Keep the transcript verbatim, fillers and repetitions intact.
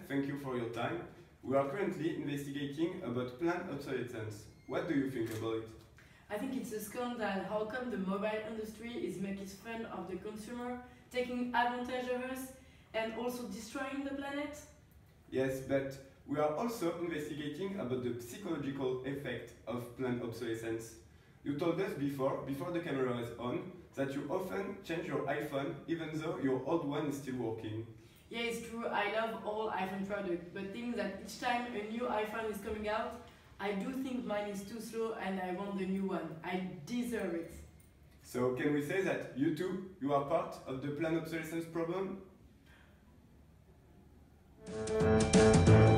thank you for your time. We are currently investigating about planned obsolescence. What do you think about it? I think it's a scandal. How come the mobile industry is making fun of the consumer, taking advantage of us, and also destroying the planet? Yes, but we are also investigating about the psychological effect of planned obsolescence. You told us before, before the camera is on, that you often change your iPhone even though your old one is still working. Yeah, it's true. I love all iPhone products, but think that each time a new iPhone is coming out, I do think mine is too slow and I want the new one. I deserve it. So can we say that you too, you are part of the planned obsolescence problem?